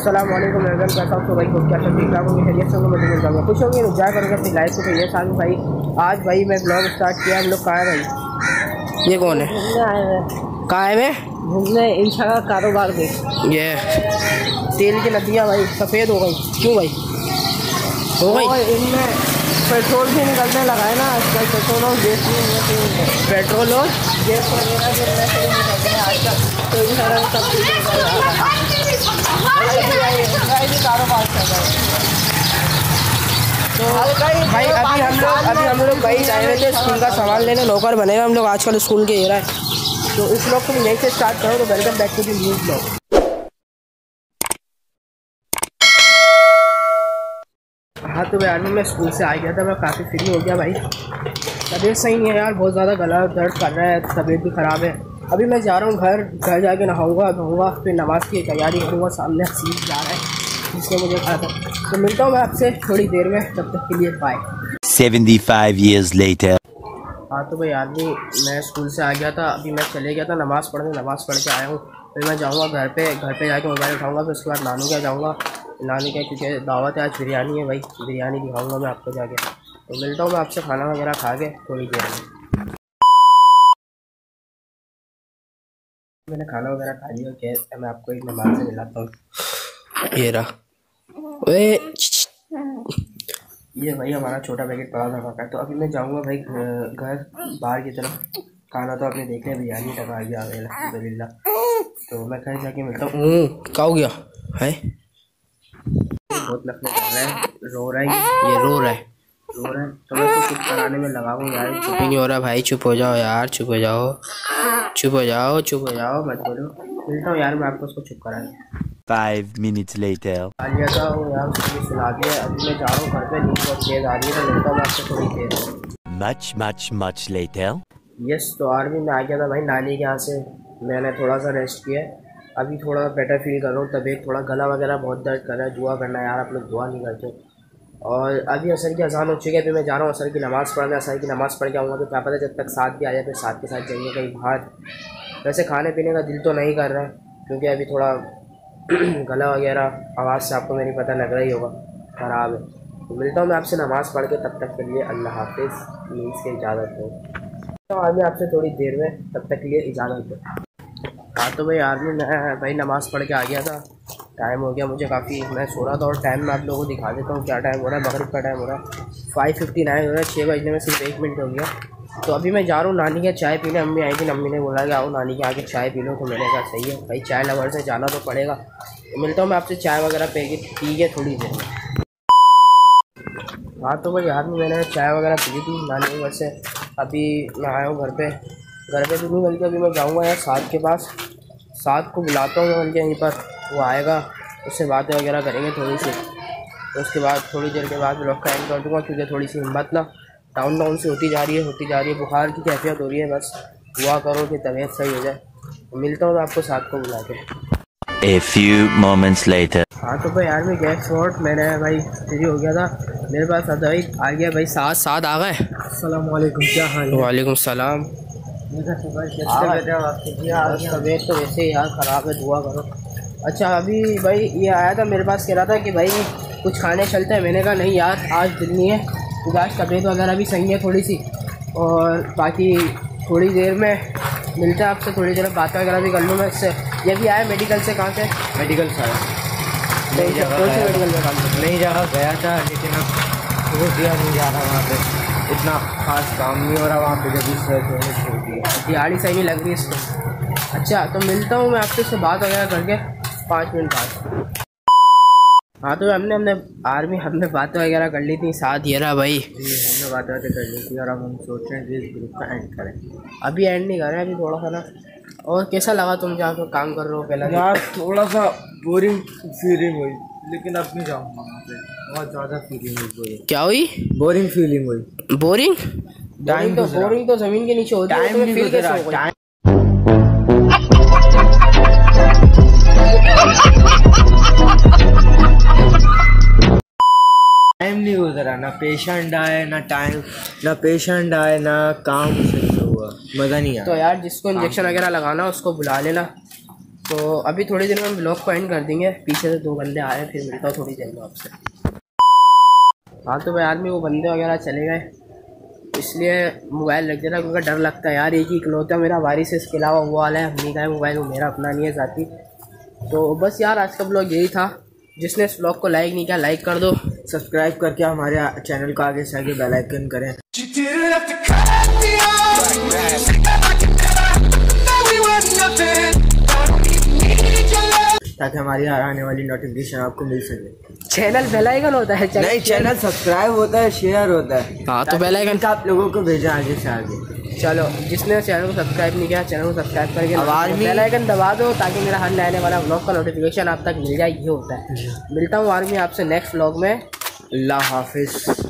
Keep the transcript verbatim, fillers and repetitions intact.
अस्सलाम वालेकुम एवरीवन, कैसा हो भाई? खुद क्या सब ठीक ठाक होंगे, खैरियत से होंगे, मैं जाऊँगा खुश होंगे, एंजॉय करेंगे अपनी लाइफ को। तो ये साल भाई आज भाई मैं ब्लॉग स्टार्ट किया। हम लोग कहाँ है भाई? ये कौन है? घूमने आए हैं। कहाँ है? घूमने इंशा का कारोबार पे। ये तेल की नदियाँ भाई सफ़ेद हो गई। क्यों भाई हो गई? इनमें पेट्रोल भी निकलने लगा है ना आजकल। पेट्रोल और गैस भी, पेट्रोल और गैस वगैरह भी निकलते हैं आजकल। तो इन सारा सब कारोबार चल रहा है। तो भाई अभी हम लोग अभी हम लोग भाई आए हुए थे स्कूल का सामान लेने। नौकर बनेगा हम लोग आजकल स्कूल के एरा है। तो इस ब्लॉग को यहीं से स्टार्ट करो। तो welcome back to the new blog. हाँ तो यार मैं स्कूल से आ गया था, मैं काफ़ी फ्री हो गया भाई। तबीयत सही नहीं है यार, बहुत ज़्यादा गला दर्द कर रहा है, तबीयत भी ख़राब है। अभी मैं जा रहा हूँ घर घर जाके नहाऊंगा धोऊंगा, फिर नमाज़ की तैयारी करूँगा। सामने सीट जा रहा है जिसने मुझे कहा था। तो मिलता हूँ मैं आपसे थोड़ी देर में, तब तक के लिए बाय। पचहत्तर years later। हाँ तो भाई आदमी मैं स्कूल से आ गया था, अभी मैं चले गया था नमाज़ पढ़ने। नमाज़ पढ़ के आया हूँ, फिर मैं जाऊँगा घर पे। घर पे जाके मोबाइल उठाऊँगा, फिर उसके बाद नानू क्या जाऊँगा। नानी का क्योंकि दावत है आज, बिरयानी है भाई, बिरयानी दिखाऊंगा मैं आपको जाके। तो मिलता हूँ मैं आपसे खाना वगैरह खा के थोड़ी देर में। मैंने खाना वगैरह खा लिया, क्या मैं आपको एक नमाज से मिलाता हूँ। ये रहा ओए, ये भाई हमारा छोटा पैकेट पड़ा था का। तो अभी मैं जाऊँगा भाई घर बाहर की तरफ। खाना तो आपने देख लिया, बिरयानी टका गया अल्हम्दुलिल्लाह। तो मैं घर जाके मिलता हूँ। क्या हो गया है? बहुत नखरे कर रहा है, रो रहा है, ये रो रहा है रो रहा है तो मैं तो चुप कराने में लगा हूँ यार। चुप ही नहीं हो रहा भाई। चुप हो जाओ यार, चुप हो जाओ, चुप हो जाओ, चुप हो जाओ, मत बोलो। मिलता हूँ यार मैं आपको उसको चुप कराने। Five minutes later। आ गया था वो यार, उसको सुला दिया। अभी मैं जा रहा हूँ घर पे, नींद बहुत तेज आ रही है। तो मिलता हूँ मैं आपसे थोड़ी देर। Much much much later। Yes तो आर्मी में आ गया था भाई नानी के यहाँ से। मैंने थोड़ा सा रेस्ट किया, अभी थोड़ा बेटर फील कर रहा हूँ। तबीयत थोड़ा गला वगैरह बहुत दर्द कर रहा है। दुआ करना यार, आप लोग दुआ नहीं करते। और अभी असर की अजान हो चुकी है, फिर मैं जा रहा हूँ असर की नमाज़ पढ़ने। असर की नमाज़ पढ़ के आऊँगा तो क्या पता जब तक साथ भी आ जाए, फिर साथ के साथ जाइए कहीं बाहर। वैसे खाने पीने का दिल तो नहीं कर रहा है, क्योंकि अभी थोड़ा गला वगैरह आवाज़ से आपको मेरी पता लग रही होगा ख़राब है। तो मिलता हूँ मैं आपसे नमाज़ पढ़ के, तब तक के लिए अल्लाह हाफिज़। मीन्स के इजाज़त हो। तो आज मैं आपसे थोड़ी देर में, तब तक के लिए इजाज़त दो। हाँ तो भाई आर्मी मैं भाई नमाज़ पढ़ के आ गया था। टाइम हो गया मुझे काफ़ी, मैं सो रहा था। और टाइम मैं आप लोगों को दिखा देता हूँ क्या टाइम हो रहा है। मगरिब का टाइम हो रहा है, फाइव फिफ्टी नाइन हो रहा है। छः बजने में सिर्फ एक मिनट हो गया। तो अभी मैं जा रहा हूँ नानी के चाय पीने। अम्मी आई थी, अम्मी ने बोला कि आओ नानी के आके चाय पी लो। तो मैंने कहा सही है भाई, चाय लवर से जाना तो पड़ेगा। तो मिलता हूँ मैं आपसे चाय वगैरह पी के पी के थोड़ी देर में। हाँ तो भाई आर्मी मैंने चाय वगैरह पी थी नानी के घर से। अभी मैं आया हूँ घर पे। घर पे भी नहीं बल्कि अभी मैं जाऊँगा यार साथ के पास। साथ को बुलाता हूँ बल्कि यहीं पर, वो आएगा, उससे बातें वगैरह करेंगे थोड़ी सी। तो उसके बाद थोड़ी देर के बाद ब्लॉग का एंड कर दूँगा, क्योंकि थोड़ी सी हिम्मत ना डाउन डाउन से होती जा रही है होती जा रही है बुखार की कैफियत हो रही है। बस दुआ करो कि तबीयत सही हो जाए। तो मिलता हूँ मैं आपको साथ को बुला के। A few moments later। हाँ तो भाई यार मैं गैस शॉर्ट मैंने भाई फ्री हो गया था। मेरे पास आता भाई आ गया भाई साथ साथ आ गए। अस्सलाम वालेकुम, क्या हाल है? वालेकुम सलाम। तबीयत तो वैसे ही यार ख़राब है, दुआ करो। अच्छा अभी भाई ये आया था मेरे पास, कह रहा था कि भाई कुछ खाने चलते हैं। मैंने कहा नहीं यार आज दिल नहीं है, क्योंकि आज तबीयत वगैरह भी सही है थोड़ी सी। और बाकी थोड़ी देर में मिलता है आपसे, थोड़ी देर में बात वगैरह भी कर लूँ मैं इससे। ये भी आया मेडिकल से। कहाँ से? मेडिकल से आया। नहीं कौन से मेडिकल में काम करता? नई जगह गया था, लेकिन अब छोड़ दिया, नहीं जा रहा वहाँ पे। इतना खास काम नहीं हो रहा वहाँ पे, जब इस वजह से छोड़ दिया। दिहाड़ी सही नहीं लग रही इसको। अच्छा तो मिलता हूँ मैं आपसे इससे बात वगैरह करके पाँच मिनट बाद। हाँ तो हमने हमने आर्मी हमने बातें वगैरह कर ली थी साथ। ये रहा भाई, हमने बातें बातें कर ली थी और अब हम सोच रहे हैं कि इस ग्रुप का एंड करें। अभी एंड नहीं कर रहे हैं, अभी थोड़ा सा ना। और कैसा लगा तुम जहाँ पे काम कर रहे हो? पहले यार थोड़ा सा बोरिंग फीलिंग हुई, लेकिन अब नहीं जाऊँगा वहाँ पे। बहुत ज़्यादा फीलिंग हुई। क्या हुई? बोरिंग फीलिंग हुई। बोरिंग? टाइम तो बोरिंग तो ज़मीन के नीचे होती है। टाइम नहीं गुजरा, टाइम टाइम नहीं गुजरा। ना पेशेंट आए, ना टाइम, ना पेशेंट आए, ना काम सही से हुआ। मज़ा नहीं आया। तो यार जिसको इंजेक्शन वगैरह लगाना उसको बुला लेना। तो अभी थोड़ी देर में हम ब्लॉग को एंड कर देंगे। पीछे से दो बंदे आ रहे हैं, फिर मिलता हूँ थोड़ी देर में आपसे। हाँ तो भाई आदमी वो बंदे वगैरह चले गए, इसलिए मोबाइल रख देना क्योंकि डर लगता है यार। एक ही इकलौता मेरा वारिस है, इसके अलावा वो वाला है अम्मी का है मोबाइल, वो मेरा अपना नहीं है साथी। तो बस यार आज का ब्लॉग यही था। जिसने इस ब्लॉग को लाइक नहीं किया लाइक कर दो, सब्सक्राइब करके हमारे चैनल को आगे से आगे बेल आइकन करें ताकि हमारी आने वाली नोटिफिकेशन आपको मिल सके। चैनल बेल आइकन होता है? नहीं, चैनल सब्सक्राइब होता है, शेयर होता है। हाँ तो बेल आइकन का आप लोगों को भेजा आगे से आगे। चलो जिसने चैनल को सब्सक्राइब नहीं किया चैनल को सब्सक्राइब करके बेल आइकन दबा दो ताकि मेरा हर नए आने वाला व्लॉग का नोटिफिकेशन आप तक मिल जाए। ये होता है। मिलता हूँ आर्मी आपसे नेक्स्ट व्लॉग में। अल्लाह हाफिज़।